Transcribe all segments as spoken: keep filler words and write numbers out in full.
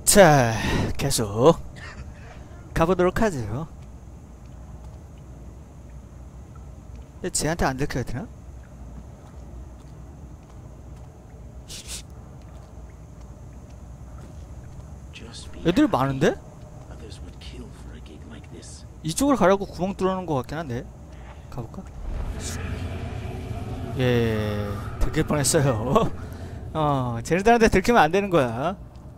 자, 계속 가보도록 하죠. 쟤한테 안 들켜야 되나? 애들이 많은데? 이쪽으로 가라고 구멍 뚫어놓은 것 같긴 한데. 가볼까? 예, 들킬 뻔했어요. 어, 쟤네들한테 들키면 안 되는 거야.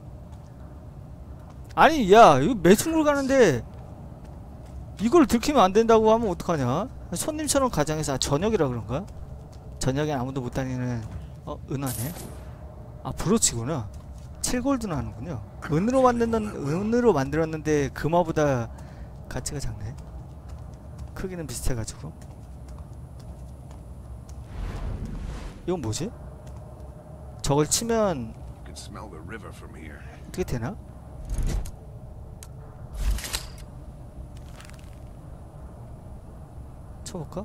아니, 야, 이거 매춘으로 가는데 이걸 들키면 안 된다고 하면 어떡하냐? 손님처럼 가정에서, 아, 저녁이라 그런가? 저녁엔 아무도 못 다니는. 어, 은하네. 아, 브로치구나. 칠 골드나 하는군요. 은으로 만드는 은으로 만들었는데 금화보다 가치가 작네. 크기는 비슷해가지고. 이건 뭐지? 저걸 치면 어떻게 되나? 쳐볼까?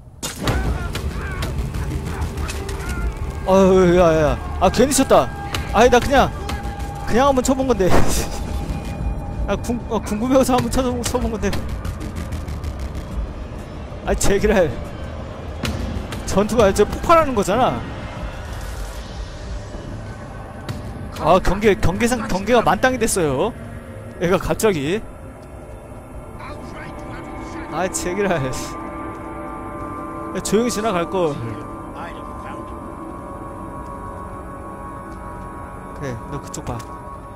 어휴, 야야, 아 괜히 쳤다. 아니 나 그냥 그냥 한번 쳐본 건데. 아 궁, 어, 궁금해서 한번 쳐본, 쳐본 건데. 아이 제기랄. 전투가 이제 폭발하는 거잖아. 아 경계 경계상 경계가 만땅이 됐어요. 얘가 갑자기. 아 제기랄. 조용히 지나갈 걸. 그래, 너 그쪽 봐.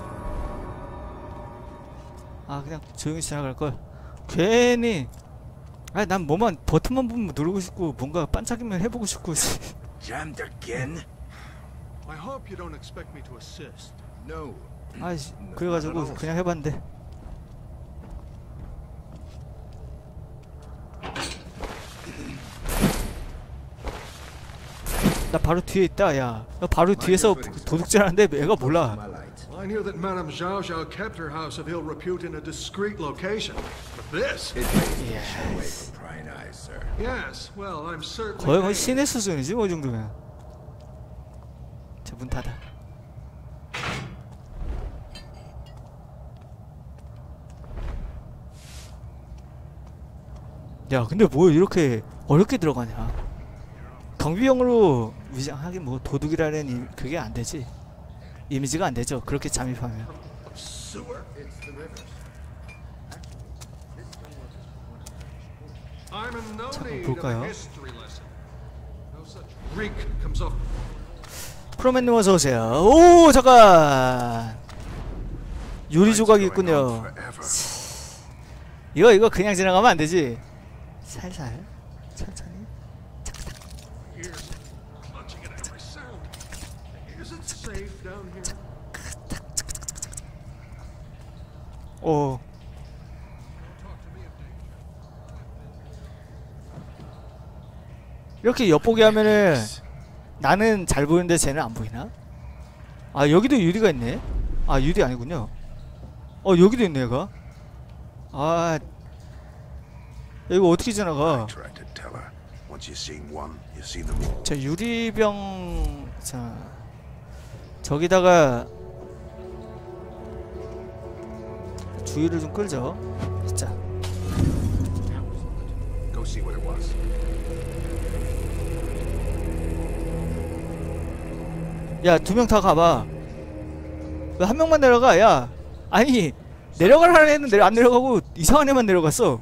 아 그냥 조용히 지나갈 걸. 괜히. 아니 난 뭐만 버튼만 보면 누르고 싶고 뭔가 반짝이면 해보고 싶고. Jammed again? I hope you don't expect me to assist. No. 아이씨, 그래가지고 그냥 해봤는데. 나 바로 뒤에 있다, 야. 나 바로 뒤에서 도둑질하는데 애가 몰라. I knew that Madame Zhao Zhao kept her house of ill repute in a discreet location. But this? Yes. Yes, well, I'm certainly. 거의 거의 신의 수준이지, 뭐 이 정도면. 자, 문 닫아. 야, 근데 뭐 이렇게 어렵게 들어가냐? 경비용으로 위장하긴 뭐 도둑이라는 이, 그게 안 되지. 이미지가 안 되죠. 그렇게 잠입하면. 잠깐 볼까요? 프로맨님 어서 오세요. 오, 잠깐. 유리 조각이 있군요. 이거 이거 그냥 지나가면 안 되지. 살살, 천천히. 오. 이렇게 엿보게 하면은 나는 잘 보이는데 쟤는 안 보이나? 아 여기도 유리가 있네. 아 유리 아니군요. 어 여기도 있네 얘가. 아 이거 어떻게 지나가? 자 유리병. 자 저기다가 주의를 좀 끌죠. 진짜. 야, 두 명 다 가봐. 왜 한 명만 내려가? 야, 아니 내려가라는 애는 내려 안 내려가고 이상한 애만 내려갔어.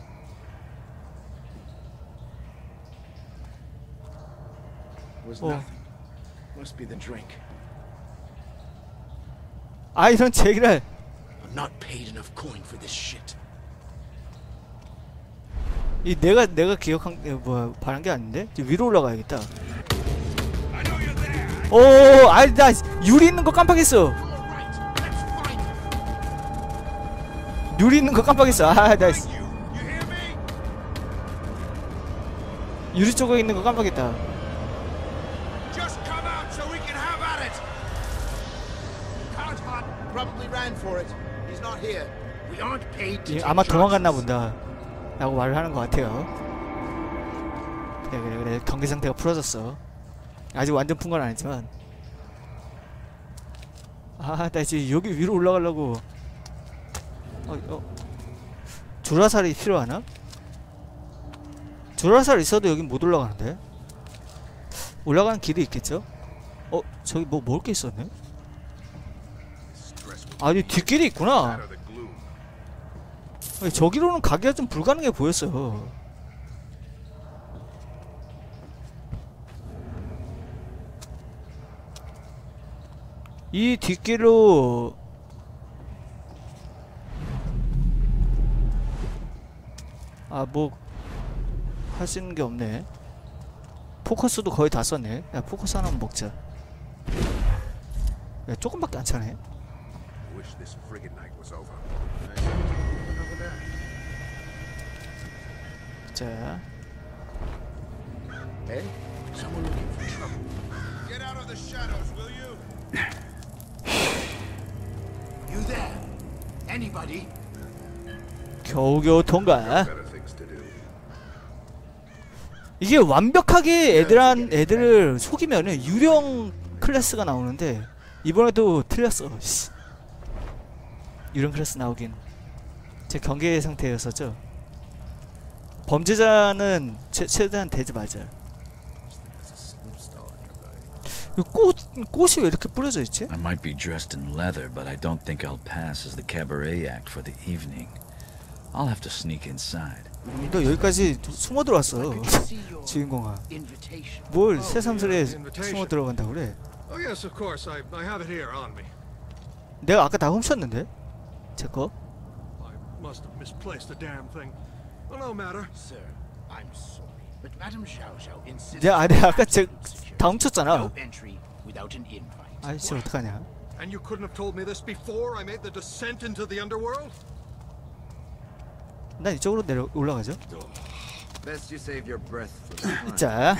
어. 아 이런 제기랄. 이 내가 내가 기억한 게 뭐야 바란 게 아닌데? 위로 올라가야겠다. 오, 아이 나 유리 있는 거 깜빡했어. 유리 있는 거 깜빡했어. 아, 나 유리 쪽에 있는 거 깜빡했다. 아마 도망갔나 본다 라고 말을 하는 것 같아요. 그래 그래 그래 경계 상태가 풀어졌어. 아직 완전 푼 건 아니지만. 아 나 이제 여기 위로 올라가려고 어, 어. 주라살이 필요하나? 주라살 있어도 여긴 못 올라가는데? 올라가는 길이 있겠죠? 어? 저기 뭐 먹을 게 있었네? 아, 이 뒷길이 있구나. 아니, 저기로는 가기가 좀 불가능해 보였어요. 이 뒷길로 아, 뭐 할 수 있는 게 없네. 포커스도 거의 다 썼네. 야, 포커스 하나만 먹자. 야, 조금밖에 안 차네. Wish this friggin' night was over. 자, Hey, someone looking for trouble. Get out of the shadows, will you? You there? Anybody? 겨우겨우 통과. Better things to do. 이게 완벽하게 애들한 애들을 속이면은 유령 클래스가 나오는데 이번에도 틀렸어. 씨. 유령 클래스 나오긴 제 경계 상태였었죠. 범죄자는 최, 최대한 되지 말자. 이 꽃, 꽃이 왜 이렇게 뿌려져 있지? I might be dressed in leather, but I don't think I'll pass as the cabaret act for the evening. I'll have to sneak inside. 너 여기까지 숨어 들어왔어. 주인공아. 뭘 새삼스레 숨어 들어간다고 그래? Oh yes, of course. I I have it here on me. 내가 아까 다 훔쳤는데? 제 거? I must have misplaced the damn thing. Well, no matter. Sir, I'm sorry, but Madame Xiao Xiao insisted. 내가 아니 아까 제 다 훔쳤잖아. No entry without an invite. 아이씨 어떡하냐? And you couldn't have told me this before I made the descent into the underworld? 난 이쪽으로 내려 올라가죠. Best you save your breath for the time. 자,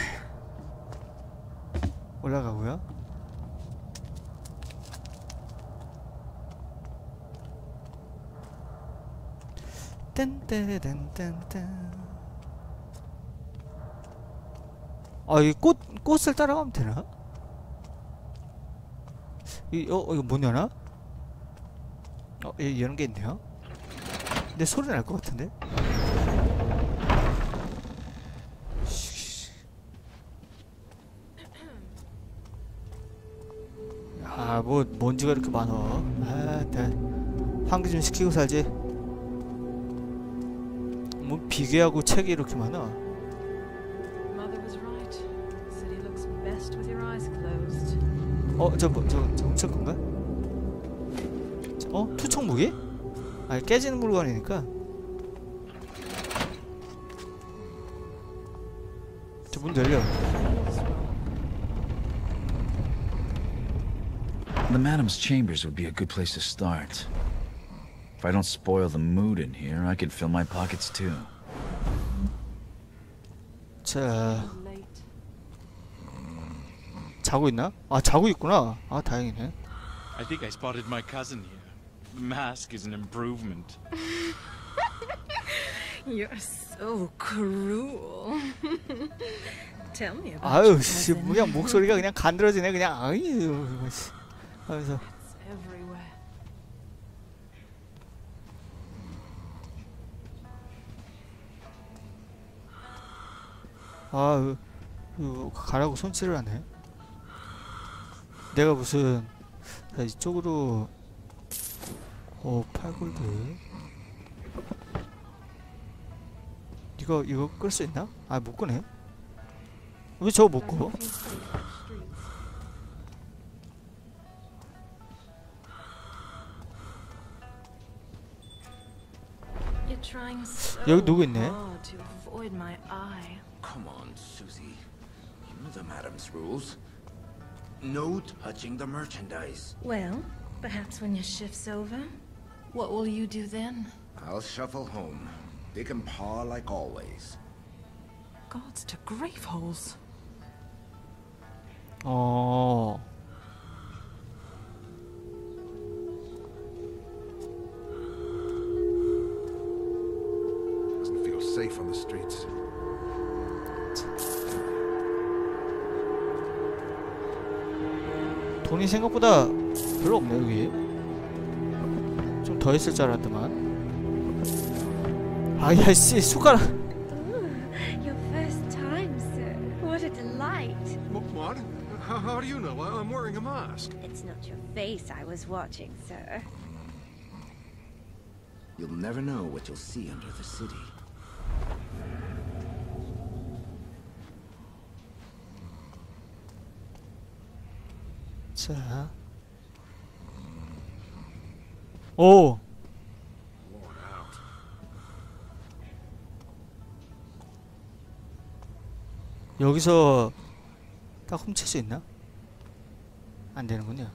올라가고요. 땡땡땡땡땡. 아, 이 꽃 꽃을 따라가면 되나? 이 어 이거 문 여나? 어, 이 여는 게 있네요. 근데 소리 날 것 같은데? 아, 뭐 먼지가 이렇게 많아. 아, 네. 환기 좀 시키고 살지. 뭐 비계하고 책이 이렇게 많아. Mother was right. The city looks best with your eyes closed. 어, 저 뭐, 저, 저 훔칠 건가? 어? 투척 무기? 아, 깨지는 물건이니까. 저 문 열려. The madam's chambers would be a good place to start. If I don't spoil the mood in here, I could fill my pockets too. 자, Late. 자고 있나? 아, 자고 있구나. 아, 다행이네. I think I spotted my cousin here. The mask is an improvement. You're so cruel. Tell me about 아유, your 씨, cousin. 그냥 목소리가 그냥 간드러지네. 그냥 아유, 이거 씨. 하면서 It's everywhere. 아, 이거 가라고 손질을 하네. 내가 무슨 자, 이쪽으로 오, 팔 골드. 이거 이거 끌 수 있나? 아, 못 끄네. 왜 저거 못 꺼? You're trying so 여기 누구 있네? hard to avoid my eye. Come on, Susie. You know the madam's rules. No touching the merchandise. Well, perhaps when your shift's over, what will you do then? I'll shuffle home. Dick and paw like always. Gods to grave holes. 어. Doesn't feel safe on the streets. 돈이 생각보다 별로 없네 여기. 좀 더 있을 줄 알았더만. 아야씨 숟가락. Ooh, your first time, sir. What a delight. Wh- What? How, how do you know? I- I'm wearing a mask. It's not your face I was watching, sir. You'll never know what you'll see under the city. 자. 오. Worn out. 여기서 딱 훔칠 수 있나? 안 되는군요.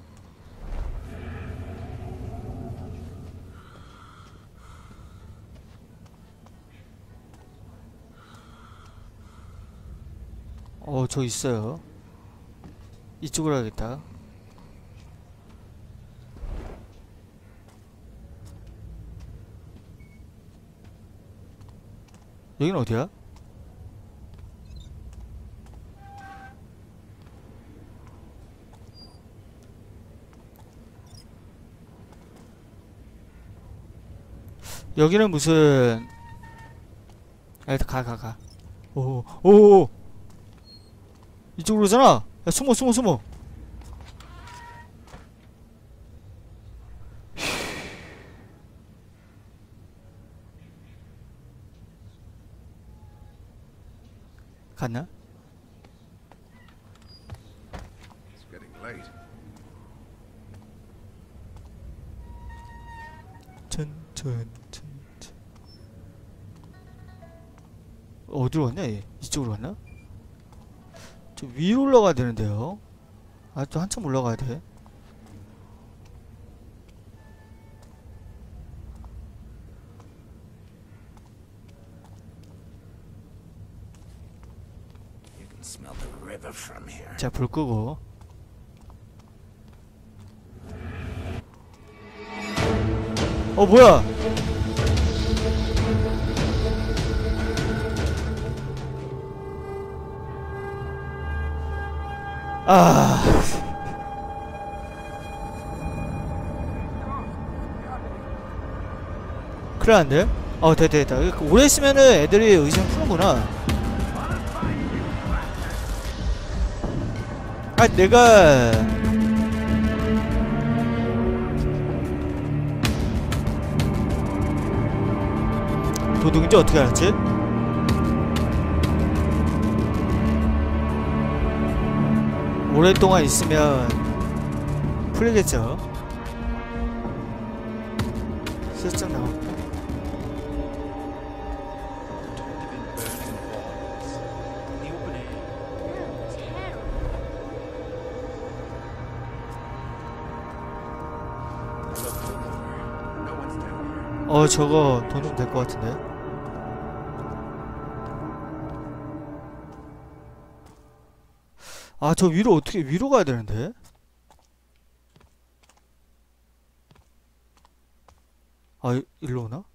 어, 저 있어요. 이쪽으로 가야겠다. 여긴 어디야? 여기는 무슨 아, 일단 가, 가, 가. 오, 오, 오. 이쪽으로 오잖아. 야, 숨어, 숨어, 숨어. 갔나? It's getting late. 천천, 천천. 어디로 갔냐, 얘? 이쪽으로 갔나? 저 위로 올라가야 되는데요. 아, 또 한참 올라가야 돼. You can smell the river from here. 자, 불 끄고. 어, 뭐야? 아. 큰일 났는데? 어, 됐다, 됐다. 이렇게 오래 있으면은 애들이 의심 푸는구나. 아, 내가. 도둑인지 어떻게 알았지? 오랫동안 있으면 풀리겠죠. 슬쩍 나왔고. 어, 저거 돈 좀 될 것 같은데. 아, 저 위로 어떻게 위로 가야 되는데? 아, 이- 일로 오나?